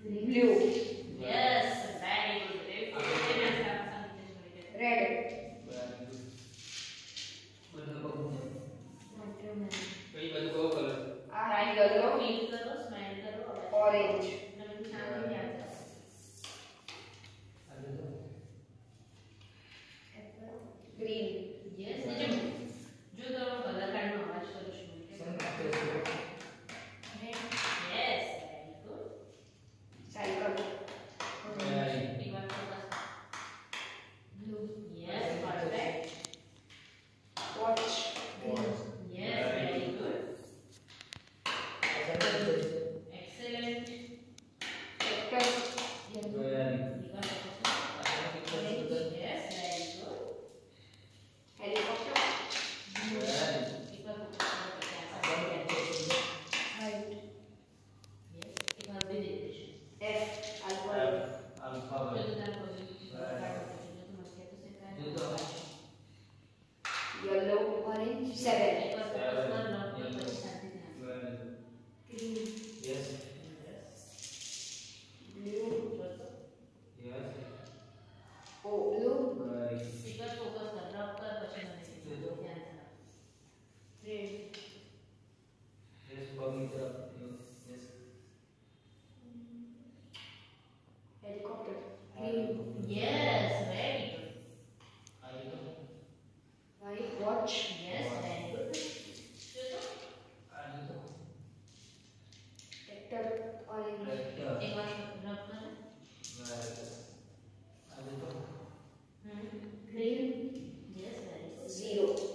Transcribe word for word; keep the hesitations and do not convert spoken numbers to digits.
Blue. Yes, very good. Very good. Red. કઈ બાજુ કયો કલર આ yellow. ફીલ કરો, સ્માઈલ કરો. Orange. તમે શાંતિથી યાદ કરો. Green. Yes, જો જો તમે કલર કાર્ડનો અવાજ કરો છો. Yes, very good. Cycle. એક વાર focus. Blue. Yes, perfect. Watch. Yes, very good. Excellent. Tractor. એક વાર focus. Yes, very good. Helicopter. એક વાર focus કરો. Height. Yes, એક વાર બે દેખીશું. F. Alphabet. alphabet જો તમે કોઈ કાર્ડ જો તમે કે તો સે કાર્ડ. Yellow. Orange. Seven. એક વાર focus કરો. નોટ પછી શાંતિથી યાદ કરો. Green. yes Blue. yes Oh, blue. very એક વાર focus કર. ડ્રોપ કર પછી મને કહેજો. ધ્યાન રાખો. Red. yes પગની તરફ yes Helicopter. Green. Yes, very good. White. Watch. Yes, very good. જો તો Tractor. Orange. એક વાર ડ્રોપ કરો. હમ. Green. Yes, very good. Zero.